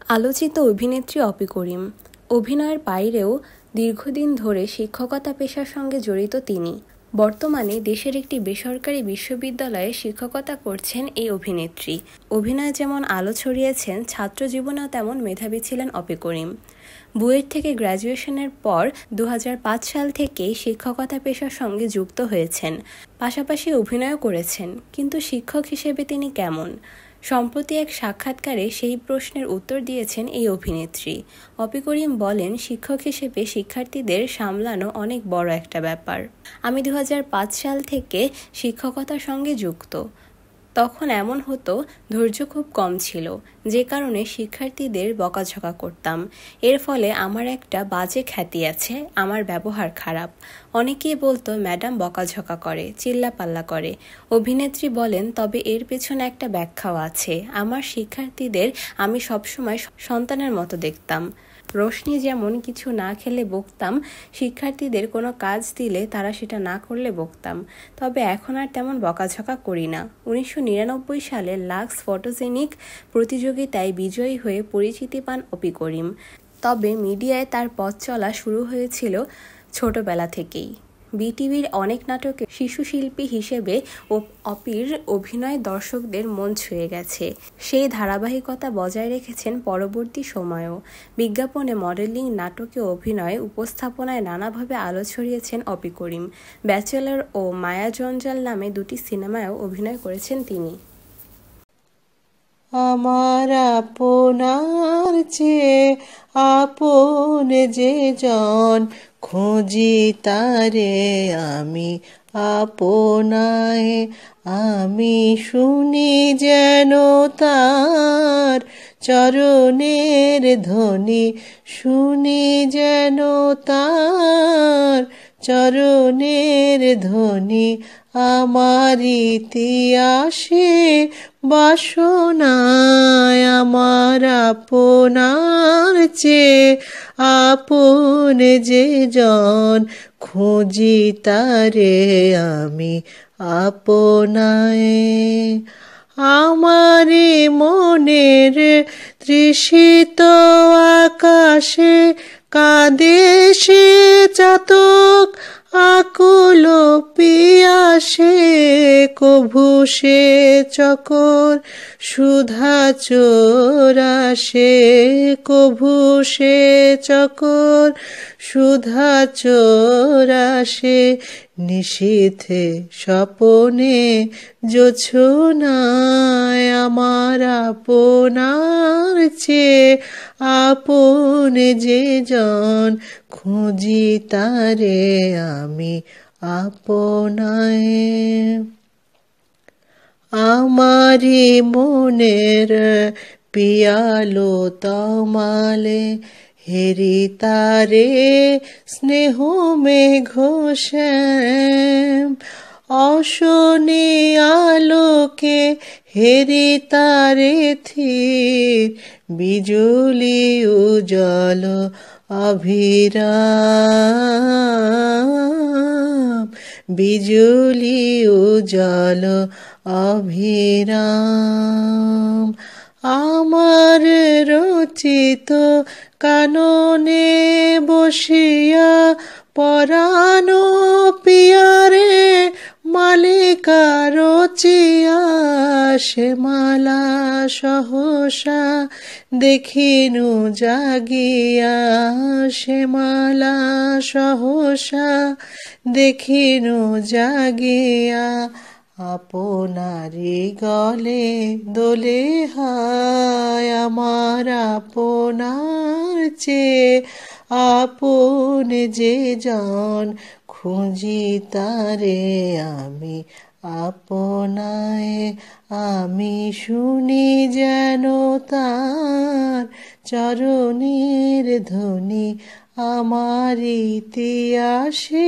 আলোচিত অভিনেত্রী অপি করিম। অভিনয়ের বাইরেও দীর্ঘদিন ধরে শিক্ষকতা পেশার সঙ্গে জড়িত তিনি। বর্তমানে দেশের একটি বেসরকারি বিশ্ববিদ্যালয়ে শিক্ষকতা করছেন এই অভিনেত্রী। অভিনয়ে যেমন আলো ছড়িয়েছেন, ছাত্র জীবনেও তেমন মেধাবী ছিলেন অপি করিম। বুয়েট থেকে গ্র্যাজুয়েশনের পর 2005 সাল থেকেই শিক্ষকতা পেশার সঙ্গে যুক্ত হয়েছেন। পাশাপাশি অভিনয়ও করেছেন। কিন্তু শিক্ষক হিসেবে তিনি কেমন? সম্প্রতি এক সাক্ষাৎকারে সেই প্রশ্নের উত্তর দিয়েছেন এই অভিনেত্রী। অপি করিম বলেন, শিক্ষক হিসেবে শিক্ষার্থীদের সামলানো অনেক বড় একটা ব্যাপার। আমি 2005 সাল থেকে শিক্ষকতার সঙ্গে যুক্ত। তখন এমন হতো, ধৈর্য খুব কম ছিল, যে কারণে শিক্ষার্থীদের বকাঝকা করতাম। এর ফলে আমার একটা বাজে খ্যাতি আছে, আমার ব্যবহার খারাপ। অনেকেই বলতো ম্যাডাম বকাঝকা করে, চিল্লাপাল্লা করে। অভিনেত্রী বলেন, তবে এর পেছনে একটা ব্যাখ্যাও আছে। আমার শিক্ষার্থীদের আমি সবসময় সন্তানের মতো দেখতাম। রোশনি যেমন কিছু না খেলে বকতাম, শিক্ষার্থীদের কোনো কাজ দিলে তারা সেটা না করলে বকতাম। তবে এখন আর তেমন বকাঝকা করি না। 1999 সালে লাক্স ফটোজেনিক প্রতিযোগিতায় বিজয়ী হয়ে পরিচিতি পান অপি করিম। তবে মিডিয়ায় তার পথ চলা শুরু হয়েছিল ছোটবেলা থেকেই। বিটিভির অনেক নাটকে শিশু শিল্পী হিসেবে অপির অভিনয় দর্শকদের মন ছুঁয়ে গেছে। সেই ধারাবাহিকতা বজায় রেখেছেন পরবর্তী সময়েও। বিজ্ঞাপনে, মডেলিং, নাটকে অভিনয়, উপস্থাপনায় নানাভাবে আলো ছড়িয়েছেন অপি করিম। ব্যাচেলর ও মায়াজঞ্জাল নামে দুটি সিনেমায়ও অভিনয় করেছেন তিনি। আমার আপনার চেয়ে আপন যে জন, খুঁজি তারে আমি আপনায়। আমি শুনি যেন তার চরণের ধ্বনি, শুনি যেন তার চরণের ধ্বনি। আমার ইতিহাসে বাসনায়, আমার আপনার চেয়ে আপন যে জন, খুঁজি তারে আমি আপনায়। আমারে মনের তৃষিত আকাশে কাঁদে সে চাতক, আকুল পিয়াসে কভু সে চকর। সুধা চোরাসে কভু সে চকর, সুধা চোরাসে নিশীথে স্বপনে জোছনায়। আমার আপনার চেয়ে আপন যে জন, খুঁজি তারে আমি আপনায়। আমারি মনের পিয়ালো তমালে, হেরি তারে স্নেহ মেঘ শ্যাম। অশনি আলোকে হেরি তারে থির, বিজুলি উজ্জ্বল অভিরাম, বিজুলি উজ্জ্বল অভিরাম। আমার রচিত কাননে বসিয়া পরানো পিয়ারে মালিকা রচিয়া, সে মালা সহসা দেখিনু জাগিয়া, সে মালা সহসা দেখিনু জাগিয়া। আপনারি গলে দোলে হায়, আমার আপনার চেয়ে আপন যে জন, খুঁজি তারে আমি আপনায়। আমি শুনি যেন তার চরণের ধ্বনি, আমার ইতিহাসে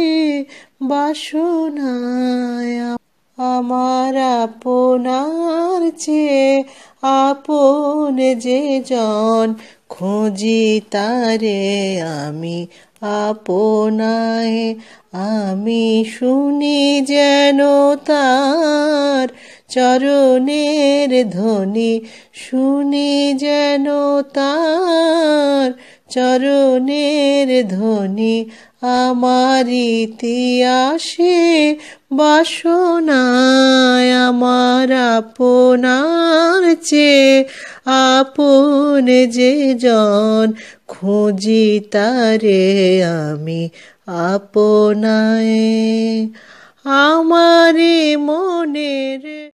বাসনায়। আমার আপনার চেয়ে আপন যে জন, খুঁজি তারে আমি আপনায়। আমি শুনি যেন তার চরণের ধ্বনি, শুনি যেন তার চরণের ধ্বনি। আমার ইতিহাসে বাসনায় আমার আপনার চেয়ে আপন যে জন, খুঁজি তারে আমি আপনায়। আমারে মনের